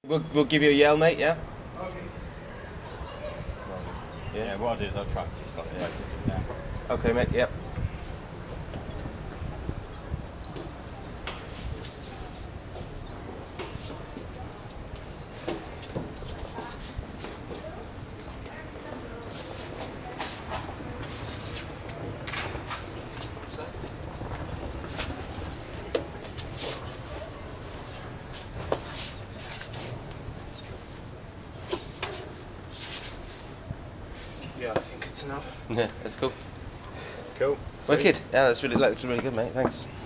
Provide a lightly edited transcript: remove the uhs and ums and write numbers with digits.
We'll give you a yell, mate, yeah? Okay. Yeah. What I'll do is I'll try and just focus it down. Okay, mate, yep. Yeah, I think it's enough. Yeah, that's cool. Cool. Wicked. Yeah, that's really good, mate. Thanks.